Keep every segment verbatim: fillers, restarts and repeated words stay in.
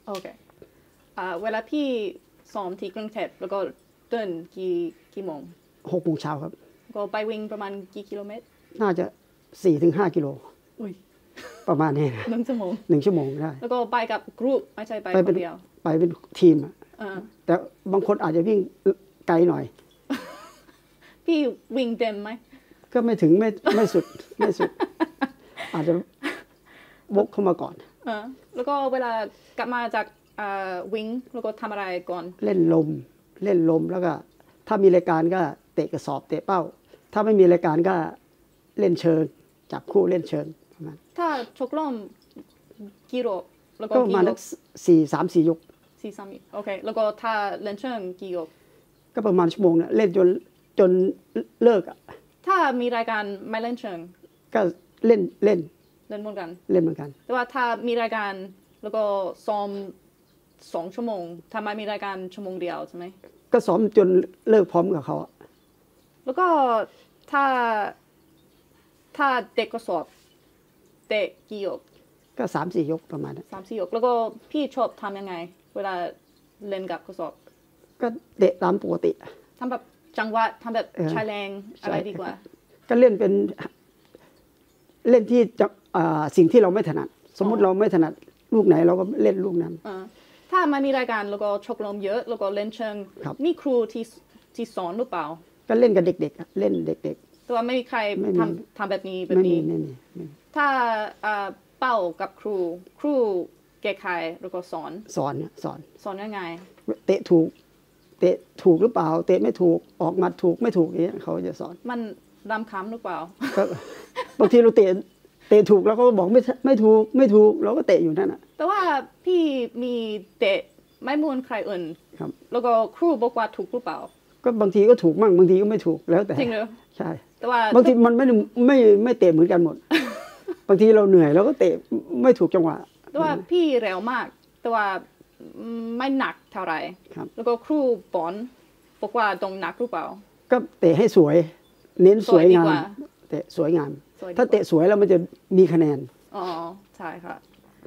โอเคอ่าเวลาพี่ซ้อมที่กรุงเทพแล้วก็เดินกี่กี่โมงหกโมงเช้าครับก็ไปวิ่งประมาณกี่กิโลเมตรน่าจะสี่ถึงห้ากิโลอุ้ยประมาณนี้หนึ่งชั่วโมงหนึ่งชั่วโมงได้แล้วก็ไปกับกรุ๊ปไม่ใช่ไปคนเดียวไปเป็นทีมแต่บางคนอาจจะวิ่งไกลหน่อยพี่วิ่งเต็มไหมก็ไม่ถึงไม่ไม่สุดไม่สุดอาจจะวกเข้ามาก่อนอแล้วก็เวลากลับมาจากวิ่งแล้วก็ทำอะไรก่อนเล่นลมเล่นลมแล้วก็ถ้ามีรายการก็เตะกระสอบเตะเป้าถ้าไม่มีรายการก็เล่นเชิงจับคู่เล่นเชิงประมาณถ้าชกล่มกี่รอบแล้วก็ประมาณสี่สามสี่ยกสี่สามโอเคแล้วก็ถ้าเล่นเชิงกี่ยกก็ประมาณชั่วโมงเนี่ยเล่นจนจนเลิกอ่ะถ้ามีรายการไม่เล่นเชิงก็เล่นเล่นเล่นเหมือนกันเล่นเหมือนกันแต่ว่าถ้ามีรายการแล้วก็ซ้อมสองชั่วโมงทำไมมีรายการชั่วโมงเดียวใช่ไหมก็ซ้อมจนเลิกพร้อมกับเขาแล้วก็ถ้าถ้าเตะกระสอบเตะกี่ยกก็สามสี่ยกประมาณนั้นสามสี่ยกแล้วก็พี่ชอบทำยังไงเวลาเล่นกับกระสอบก็เตะตามปกติทำแบบจังหวะทำแบบใช้แรงอะไรดีกว่าก็เล่นเป็นเล่นที่สิ่งที่เราไม่ถนัดสมมุติเราไม่ถนัดลูกไหนเราก็เล่นลูกนั้นถ้ามันมีรายการแล้วก็ชกลมเยอะแล้วก็เล่นเชิงมีครูที่ที่สอนหรือเปล่าก็เล่นกับเด็กๆเล่นเด็กๆแต่ว่าไม่มีใครทำทำแบบนี้แบบนี้ถ้าเป้ากับครูครูแก้ไขแล้วก็สอนสอนสอนสอนยังไงเตะถูกเตะถูกหรือเปล่าเตะไม่ถูกออกมาถูกไม่ถูกอย่างนี้เขาจะสอนมันรำคำหรือเปล่าบางทีเราเตะเตะถูกแล้วก็บอกไม่ไม่ถูกไม่ถูกเราก็เตะอยู่นั่นแหะแต่ว่าพี่มีเตะไม่เหมือนใครอื่นครับแล้วก็ครูบอกว่าถูกหรือเปล่าก็บางทีก็ถูกมั่งบางทีก็ไม่ถูกแล้วแต่จริงเหรอใช่แต่ว่าบางทีมันไม่ไม่ไม่เตะเหมือนกันหมดบางทีเราเหนื่อยเราก็เตะไม่ถูกจังหวะแต่ว่าพี่เร็วมากแต่ว่าไม่หนักเท่าไหร่แล้วก็ครูปอนบอกว่าตรงหนักหรือเปล่าก็เตะให้สวยเน้นสวยงามเตะสวยงามถ้าเตะสวยแล้วมันจะมีคะแนนอ๋อใช่ค่ะ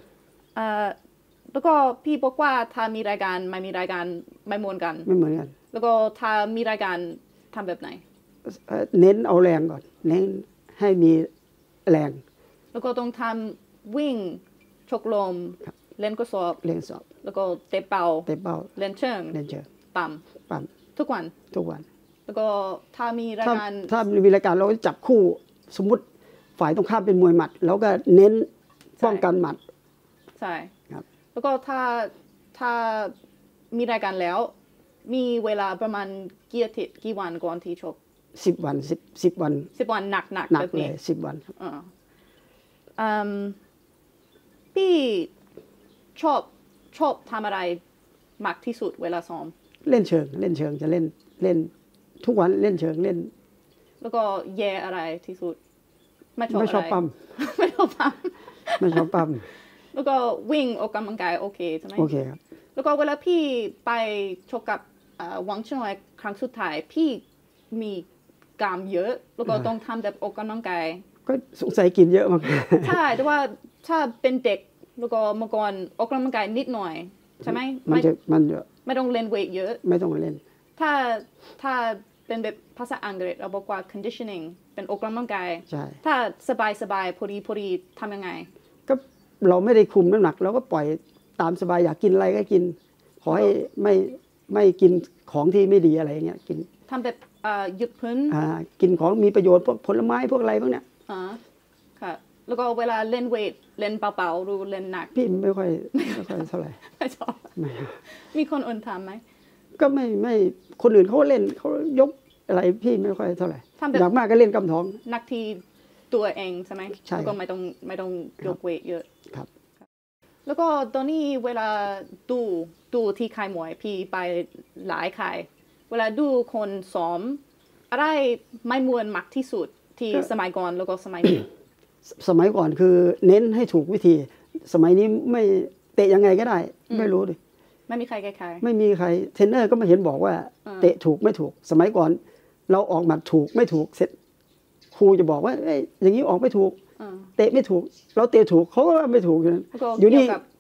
แล้วก็พี่บอกว่าถ้ามีรายการไม่มีรายการไม่เหมือนกันไม่เหมือนกันแล้วก็ถ้ามีรายการทำแบบไหนเน้นเอาแรงก่อนเน้นให้มีแรงแล้วก็ต้องทำวิ่งชกลมเล่นกระสอบเล่นสอบแล้วก็เตะเป่าเตะเป่าเล่นเชิงเล่นเชิงปั๊มปั๊มทุกวันทุกวันแล้วก็ถ้ามีรายการถ้ามีรายการเราก็จับคู่สมมุติฝ่ายตรงข้ามเป็นมวยหมัดแล้วก็เน้นป้องกันหมัดใช่ครับแล้วก็ถ้าถ้ามีรายการแล้วมีเวลาประมาณกี่อาทิตย์กี่วันก่อนที่ชกสิบวันสิบสิบวันสิบวันหนักหนักหนักเลยสิบวันครับอ่าพี่ชอบชอบทำอะไรมากที่สุดเวลาซ้อมเล่นเชิงเล่นเชิงจะเล่นเล่นทุกวันเล่นเชิงเล่นแล้วก็แย่อะไรที่สุดไม่ชอบไม่ชอบปั๊มไม่ชอบปั๊มไม่ชอบปั๊มแล้วก็วิ่งออกกำลังกายโอเคใช่ไหมโอเคครับแล้วก็เวลาพี่ไปชกกับหวังเฉิงครั้งสุดท้ายพี่มีกล้ามเยอะแล้วก็ต้องทำแบบออกกำลังกายก็สงสัยกินเยอะมากใช่แต่ว่าถ้าเป็นเด็กแล้วก็เมื่อก่อนออกกำลังกายนิดหน่อยใช่ไหมมันจะมันเยอะไม่ต้องเล่นเวทเยอะไม่ต้องเล่นถ้าถ้าเป็นแบบภาษาอังกฤษเราบอกว่า conditioning เป็นออกกำลังกายใช่ถ้าสบายสบายพอดีพอดีทำยังไงก็เราไม่ได้คุมน้ำหนักเราก็ปล่อยตามสบายอยากกินอะไรก็กินขอให้ไม่ไม่กินของที่ไม่ดีอะไรอย่างเงี้ยกินทำแบบหยุดพื้นกินของมีประโยชน์พวกผลไม้พวกอะไรพวกเนี้ยอ๋อค่ะแล้วก็เวลาเล่นเวทเล่นเบาๆหรือเล่นหนักพี่ไม่ค่อยไม่ค่อยเท่าไหร่ไม่ชอบมีคนอื่นทำไหมก็ไม่ไม่คนอื่นเขาเล่นเขายกอะไรพี่ไม่ค่อยเท่าไหร่อย่างมากก็เล่นกำท้องนักที่ตัวเองใช่ไหมใช่ก็ไม่ต้องไม่ต้องยกเวทเยอะครับแล้วก็ตอนนี้เวลาดูดูที่ค่ายมวยพี่ไปหลายค่ายเวลาดูคนซ้อมอะไรไม่มวนมักที่สุดที่สมัยก่อนแล้วก็สมัยนี้สมัยก่อนคือเน้นให้ถูกวิธีสมัยนี้ไม่เตะยังไงก็ได้ไม่รู้ดิไม่มีใครใครไม่มีใครเทรนเนอร์ก็ไม่เห็นบอกว่าเตะถูกไม่ถูกสมัยก่อนเราออกหมัดถูกไม่ถูกเสร็จครูจะบอกว่าอย่างนี้ออกไม่ถูกเตะไม่ถูกเราเตะถูกเขาก็ไม่ถูกอยู่นี่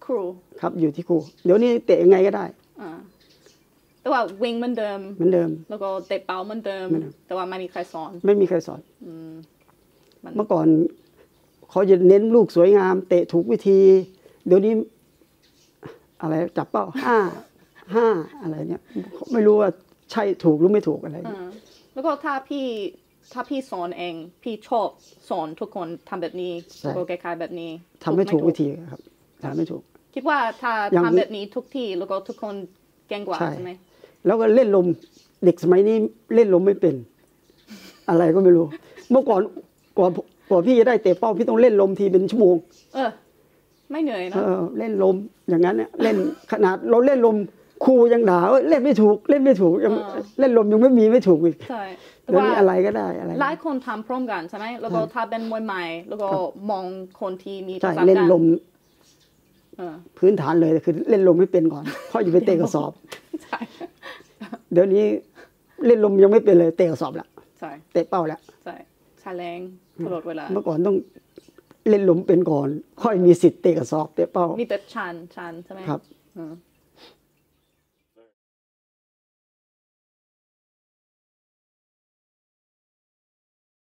ครูครับอยู่ที่ครูเดี๋ยวนี้เตะยังไงก็ได้อ่าแต่ว่าวิ่งเหมือนเดิมเหมือนเดิมแล้วก็เตะเป้าเหมือนเดิมเหมือนเดิมแต่ว่าไม่มีใครสอนไม่มีใครสอนอืมมันเมื่อก่อนเขาจะเน้นลูกสวยงาม เตะถูกวิธี เดี๋ยวนี้ อะไรจับเป้าห้าห้าอะไรเนี่ยไม่รู้ว่าใช่ถูกหรือไม่ถูกอะไรอ่าแล้วก็ถ้าพี่ถ้าพี่สอนเอง พี่ชอบสอนทุกคนทำแบบนี้ใช่แล้วก็แก้ไขแบบนี้ทำไม่ถูกไม่วิธีครับทำไม่ถูกคิดว่าถ้าอย่างทำแบบนี้ทุกที่แล้วก็ทุกคนเก่งกว่าใช่ใช่ไหมแล้วก็เล่นลมเด็กสมัยนี้เล่นลมไม่เป็น อะไรก็ไม่รู้ เมื่อก่อนกว่ากว่าพี่จะได้เตะเป้าพี่ต้องเล่นลมทีเป็นชั่วโมงเออ ไม่เหนื่อยเอนะอเล่นลมอย่างนั้นเนี่ยเล่นขนาดเราเล่นลมครูยังด่าว่าเล่นไม่ถูกเล่นไม่ถูกยังเล่นลมยังไม่มีไม่ถูกอีกใช่แต่เดี๋ยวว่านี้อะไรก็ได้อะไรหลายคนทำพร้อมกันใช่ไหมแล้วก็ถ้าเป็นมวยใหม่ แล้วก็มองคนที่มีปใช่ระสบเล่นการณ์ลมเออพื้นฐานเลยคือเล่นลมไม่เป็นก่อนเพราะอยู่ไปเตะกระสอบใช่เดี๋ยวนี้เล่นลมยังไม่เป็นเลยเตะกระสอบละใช่เตะเป้าแล้วใช่ชาแรงตลอดเวลาเมื่อก่อนต้องเล่นลมเป็นก่อน ค่อยมีสิทธิ์เตะกระสอบเตะเป้ามีแต่ชันชันใช่ไหมครับเออ